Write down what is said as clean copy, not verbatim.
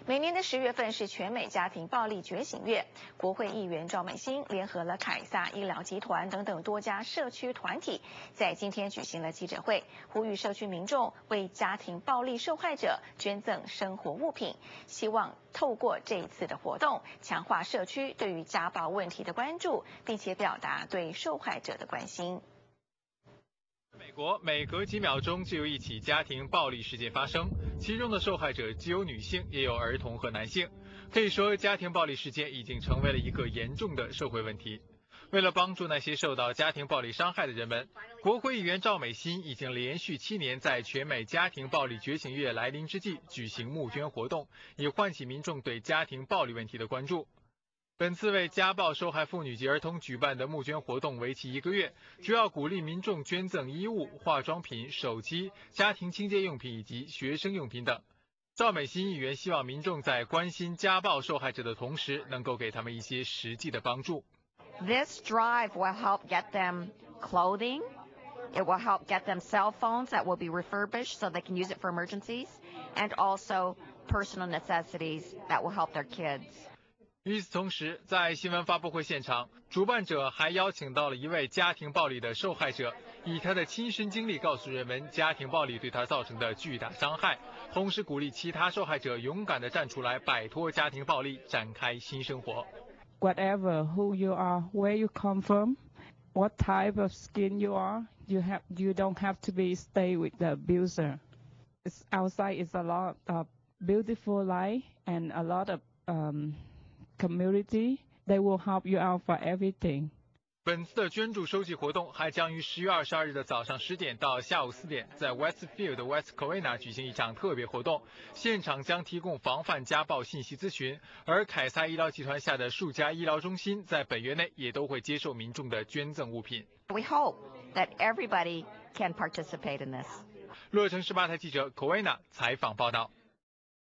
每年的10月份是全美家庭暴力觉醒月，国会议员赵美心联合了凯撒医疗集团等等多家社区团体，在今天举行了记者会，呼吁社区民众为家庭暴力受害者捐赠生活物品，希望透过这一次的活动，强化社区对于家暴问题的关注，并且表达对受害者的关心。 美国每隔几秒钟就有一起家庭暴力事件发生，其中的受害者既有女性，也有儿童和男性。可以说，家庭暴力事件已经成为了一个严重的社会问题。为了帮助那些受到家庭暴力伤害的人们，国会议员赵美心已经连续7年在全美家庭暴力觉醒月来临之际举行募捐活动，以唤起民众对家庭暴力问题的关注。本次为家暴受害妇女及儿童举办的募捐活动为期1个月，主要鼓励民众捐赠衣物、化妆品、手机、家庭清洁用品以及学生用品等。赵美心议员希望民众在关心家暴受害者的同时，能够给他们一些实际的帮助。 This drive will help get them clothing. It will help get them cell phones that will be refurbished so they can use it for emergencies, and also personal necessities that will help their kids. 与此同时，在新闻发布会现场，主办者还邀请到了一位家庭暴力的受害者，以他的亲身经历告诉人们家庭暴力对他造成的巨大伤害，同时鼓励其他受害者勇敢地站出来，摆脱家庭暴力，展开新生活。 Whatever who you are, where you come from, what type of skin you are, you don't have to stay with the abuser. Outside is a lot of beautiful life and a lot of community, they will help you out for everything. 本次的捐助收集活动还将于10月22日的早上10点到下午4点，在 Westfield West Covina 举行一场特别活动，现场将提供防范家暴信息咨询，而凯撒医疗集团下的数家医疗中心在本月内也都会接受民众的捐赠物品。 We hope that everybody can participate in this. 洛城18台记者 Covina 采访报道。